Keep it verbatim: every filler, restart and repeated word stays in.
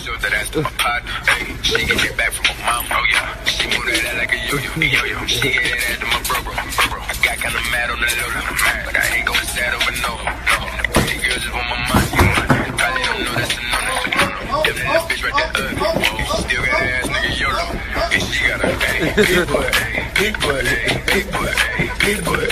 showed that ass to my partner. Hey, she get it back from my mom. Oh yeah, she move that ass like a yo-yo. Yo-yo. She get that ass to my bro, bro, bro, bro. I got kinda mad on the low, but I ain't going sad over no. No, the pretty girls just want my money. Probably don't know that's a no-no. Them that bitch right there, ugly. Whoa, still got that ass nigga YOLO. And she got a hey, big butt, hey, big butt, hey, big butt, hey, big butt.